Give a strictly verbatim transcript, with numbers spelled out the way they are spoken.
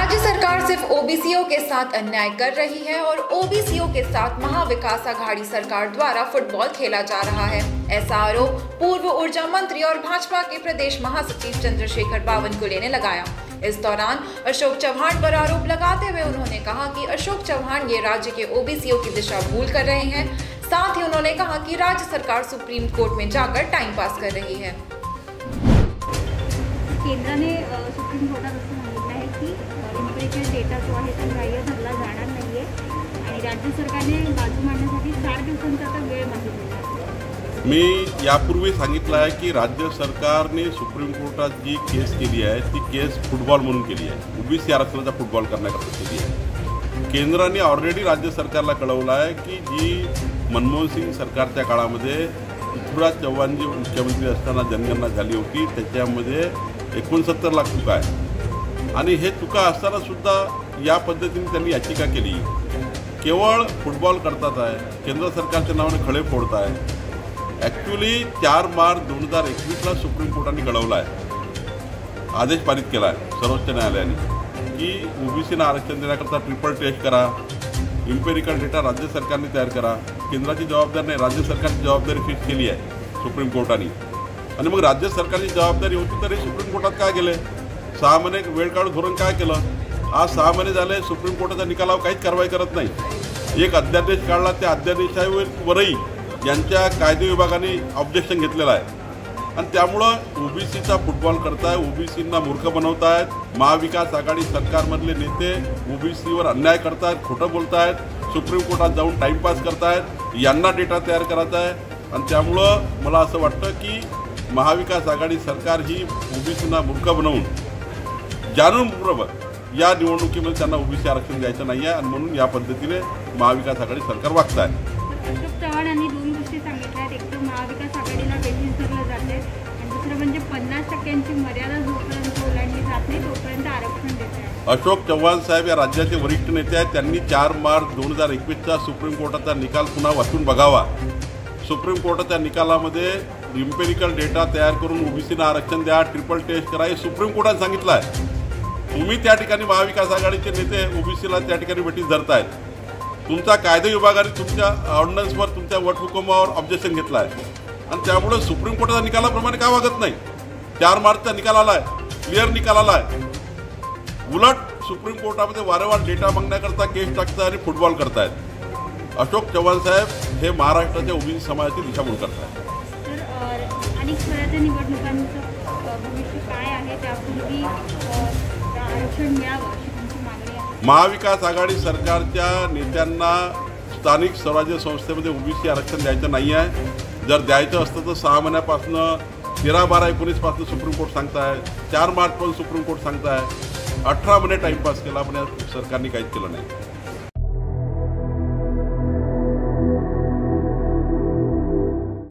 राज्य सरकार सिर्फ ओबीसीओ के साथ अन्याय कर रही है और ओबीसीओ के साथ महाविकास आघाड़ी सरकार द्वारा फुटबॉल खेला जा रहा है। ऐसा आरोप पूर्व ऊर्जा मंत्री और भाजपा के प्रदेश महासचिव चंद्रशेखर बावनकुले ने लगाया। इस दौरान अशोक चव्हाण पर आरोप लगाते हुए उन्होंने कहा कि अशोक चव्हाण ये राज्य के ओबीसीओ की दिशा भूल कर रहे हैं। साथ ही उन्होंने कहा कि राज्य सरकार सुप्रीम कोर्ट में जाकर टाइम पास कर रही है। केंद्राने सुप्रीम कोर्टात असं सांगितलं आहे की इम्पेरिकल डेटा जो आहे तो ग्राह्य धरला जाणार नाहीये आणि राज्य सरकारने बाजू मांडण्यासाठी चार दिवसांचा आता वेळ मागितलेला आहे। मी यापूर्वी सांगितलं आहे की राज्य सरकारने सुप्रीम कोर्टात जी केस केली आहे ती केस फुटबॉल म्हणून केली आहे, ओबीसी आरक्षणाचा फुटबॉल करण्याकरता केली आहे। केंद्राने ऑलरेडी राज्य सरकारला कळवलं आहे की जी मनमोहन सिंग सरकारच्या काळामध्ये पृथ्वीराज चव्हाण जी मुख्यमंत्री असताना जनगणना झाली होती त्याच्यामध्ये एकोणसत्तर लाख चुका आहे आणि हे चुका असताना सुद्धा या पद्धतीने त्यांनी याचिका केली। केवळ फुटबॉल करतात आहे, केंद्र सरकारच्या नावाने खळे फोडत आहे। ॲक्च्युली चार मार्च दोन हजार एकवीसला सुप्रीम कोर्टाने कळवलं आहे, आदेश पारित केला आहे सर्वोच्च न्यायालयाने की ओबीसीना आरक्षण देण्याकरता ट्रिपल टेस्ट करा, इम्पेरिकल डेटा राज्य सरकारने तयार करा। केंद्राची जबाबदारी नाही, राज्य सरकारची जबाबदारी फिक्स केली आहे सुप्रीम कोर्टाने। आणि मग राज्य सरकारची जबाबदारी होती तरी सुप्रीम कोर्टात काय गेले, सहा महिने वेळ काढून धोरण काय केलं। आज सहा महिने झाले सुप्रीम कोर्टाचा निकालावर काहीच कारवाई करत नाही। एक अध्यादेश काढला, त्या अध्यादेशावरही यांच्या कायदे विभागाने ऑब्जेक्शन घेतलेलं आहे आणि त्यामुळं ओबीसीचा फुटबॉल करताय, ओबीसींना मूर्ख बनवतायत। महाविकास आघाडी सरकारमधले नेते ओबीसीवर अन्याय करतायत, खोटं बोलतायत, सुप्रीम कोर्टात जाऊन टाइमपास करतायत, यांना डेटा तयार करायचा आहे आणि त्यामुळं मला असं वाटतं की महाविकास आघाडी सरकार ही ओबीसींना मूर्ख बनवून जाणूनपूर्वक या निवडणुकीमध्ये त्यांना ओबीसी आरक्षण द्यायचं नाही आहे आणि म्हणून या पद्धतीने महाविकास आघाडी सरकार वागत आहे। अशोक चव्हाण यांनी दोन गोष्टी सांगितल्या आहेत, एक तर महाविकास आघाडीला वेठीस धरलं जाते आणि दुसरं म्हणजे पन्नास टक्क्यांची मर्यादा जोपर्यंत ओलांडली जात नाही तोपर्यंत आरक्षण देत आहे। अशोक चव्हाण साहेब या राज्याचे वरिष्ठ नेते आहेत, त्यांनी चार मार्च दोन हजार एकवीसचा सुप्रीम कोर्टाचा निकाल पुन्हा वाचून बघावा। सुप्रीम कोर्टाच्या निकालामध्ये इम्पेरिकल डेटा तयार करून ओबीसीना आरक्षण द्या, ट्रिपल टेस्ट करा हे सुप्रीम कोर्टाने सांगितलं आहे। तुम्ही त्या ठिकाणी महाविकास आघाडीचे नेते ओबीसीला त्या ठिकाणी वेठीस धरतायत। तुमचा कायदे विभागाने तुमच्या ऑर्डिनन्सवर तुमच्या वटहुकुमावर ऑब्जेक्शन घेतलं आहे आणि त्यामुळे सुप्रीम कोर्टाच्या निकालाप्रमाणे का वागत नाही। चार मार्चचा निकाल आला आहे, क्लिअर निकाल आला आहे। उलट सुप्रीम कोर्टामध्ये वारंवार डेटा मागण्याकरता केस टाकतात आणि फुटबॉल करतायत। अशोक चव्हाण साहेब हे महाराष्ट्राच्या ओबीसी समाजाची दिशाभूल करतात। तर अनेक स्वराज्य निवडणुकांचं भविष्य काय आहे, त्यापूर्वी आरक्षण मिळावं अशी तुमची मागणी आहे। महाविकास आघाडी सरकारच्या नेत्यांना स्थानिक स्वराज्य संस्थेमध्ये ओबीसी आरक्षण द्यायचं नाही आहे। जर द्यायचं असतं तर सहा महिन्यापासून तेरा बारा एकोणीसपासून सुप्रीम कोर्ट सांगताय, चार मार्चपासून सुप्रीम कोर्ट सांगताय, अठरा महिने टाइमपास केला पण सरकारने काहीच केलं नाही।